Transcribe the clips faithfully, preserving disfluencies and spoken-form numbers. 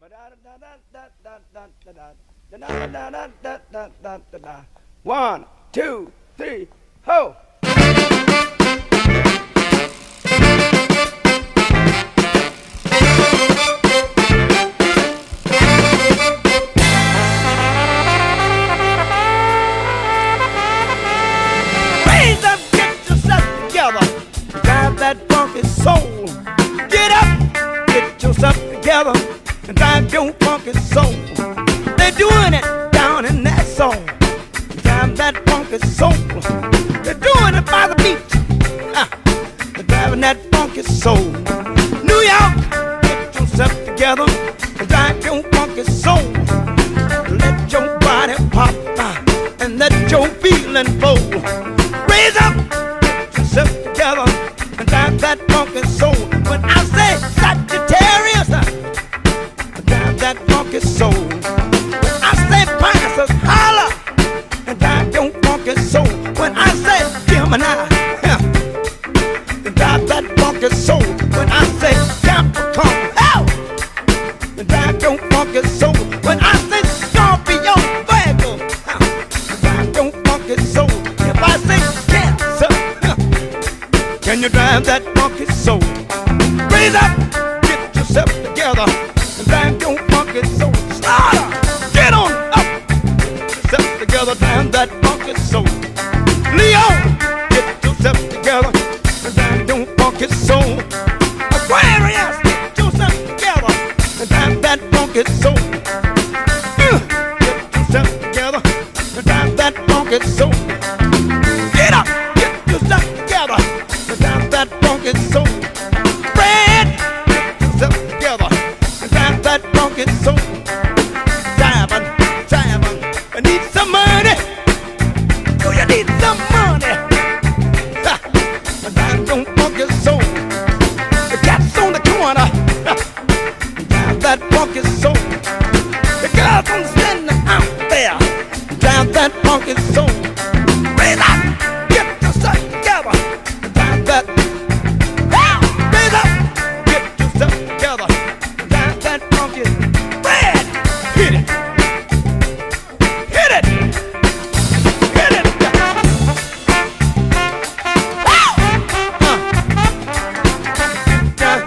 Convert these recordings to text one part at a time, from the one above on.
One, two, three, ho! Raise up, get yourself together, drive that funky soul. Get up, get yourself together, and drive your funky soul. They're doing it down in that soul. Drive that funky soul. They're doing it by the beach. Uh, they're driving that funky soul. New York, get yourself together, and drive your funky soul. Let your body pop uh, and let your feeling flow. Raise up, get yourself together, and drive that funky soul. When I say Sagittarius, uh, drive that funky soul. When I say Pisces, holla, and drive your funky soul. When I say Gemini, huh, and drive that funky soul. When I say Capricorn, oh, and drive your funky soul. When I say Scorpio, Virgo, huh, and drive your funky soul. If I say Cancer, huh, can you drive that funky soul? Raise up, get yourself together, and drive your funky soul. Slaughter, get on up, get yourself together, drive that funky soul. Leo, get yourself together, and drive your funky soul. Aquarius, get yourself together, and drive that funky soul. Uh, get yourself together, and drive that funky soul. Get up, get yourself together, and drive that funky soul. Fred, get yourself together, and drive that funky soul. Diamond, diamond, I need some money. Do you need some money? Ha, and drive your funky soul. The cat's on the corner, ha, drive that funky soul. The girls on standing out there, drive that funky soul. Raise up, get yourself together, drive that. Ah, raise up, get yourself together, drive that funky. Red, hit it, hit it, hit it. Ah, uh, uh,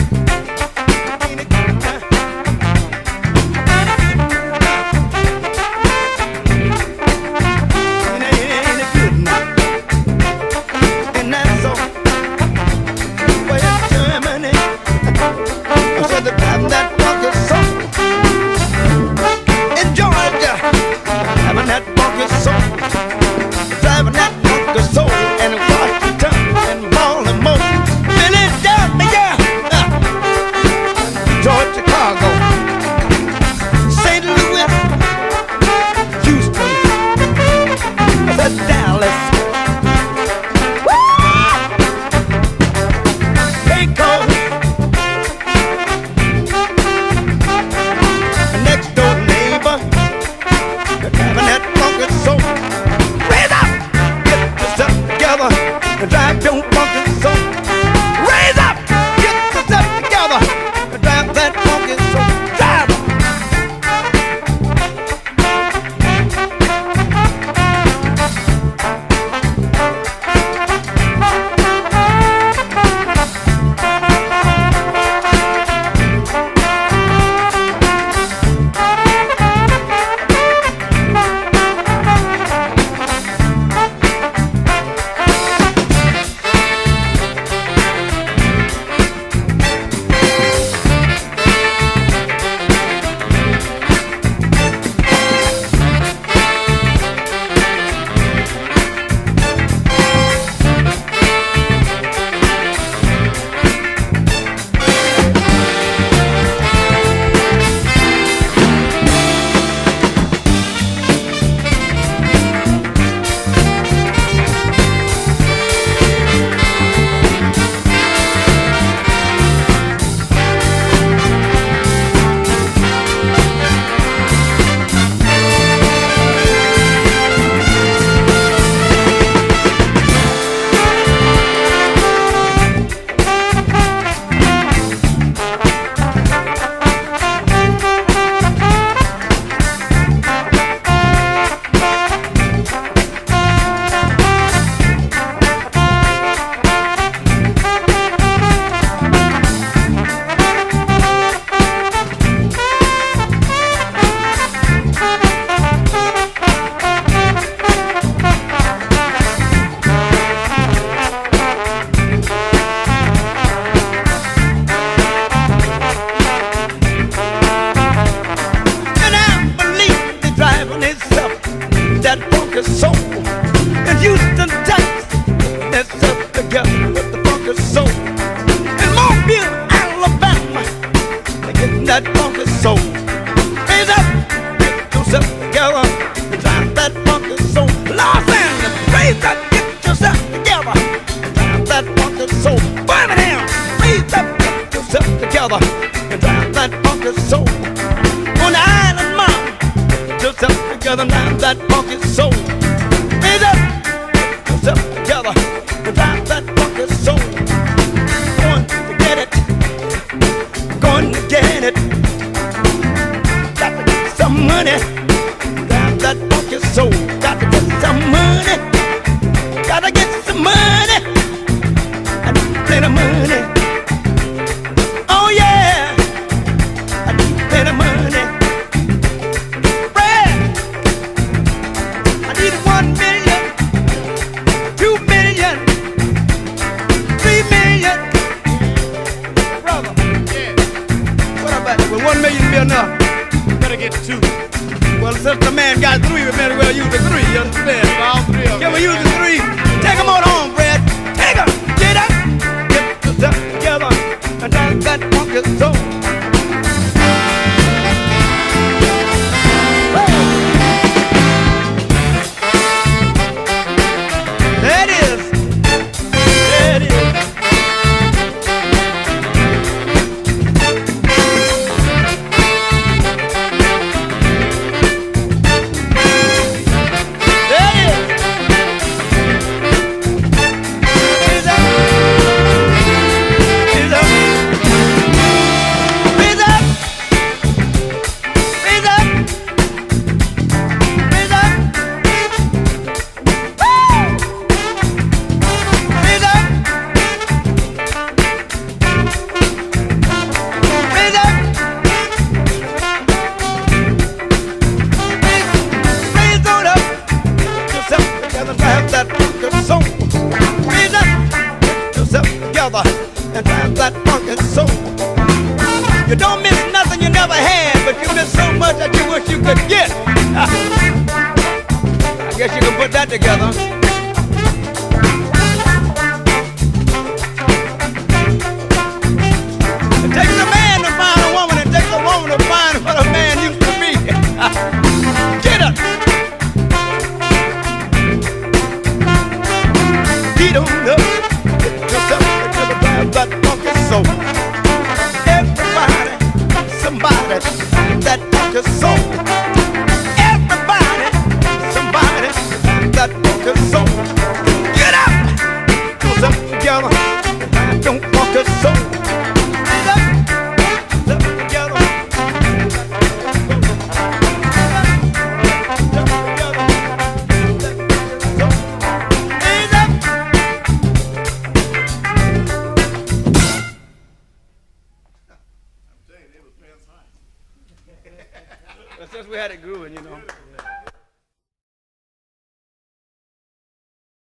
drive your funky soul. Raise up, get yourself together, drive that funky soul. Drive it. that funky soul. Raise up, get yourself together, and drive that funky soul. Los Angeles, raise up, get yourself together, and drive that funky soul. Birmingham, raise up, get yourself together, and drive that funky soul. On the island, mom, get yourself together, and drive that funky soul. Raise up, get yourself together, and drive that funky soul. Going to get it, going to get it. Got to get some money, drive that funky soul. Got to get some money, got to get some money. I need plenty of money. Oh yeah, I need plenty of money. Brad, I need one million, two million, three million. Brother, Yeah, what about it? Will one million be enough? better get two. Well, since the man got three, we better well use the three, you understand? All three of them. Can we use the three? Take them on home, Brad. Take them. Get up. Get yourself together and drive that funky soul. There it is. There it is. There it is. Raise up. Raise up. Raise up. Raise up. Raise up. Woo! Raise up. Raise up. Raise on up. Get yourself together, drive that funky soul. Raise up. Get yourself together and drive that funky soul. You don't miss nothing you never had, but you miss so much that you wish you could get. I guess you can put that together. It takes a man to find a woman, it takes a woman to find what a man used to be. Get up. Get on up. Get yourself together, drive that funky soul. Everybody, somebody, that funky soul. Everybody, somebody, that funky soul. Get up. Get yourself together, drive that funky soul. Get up. Get yourself together. Since we had it grooving, you know.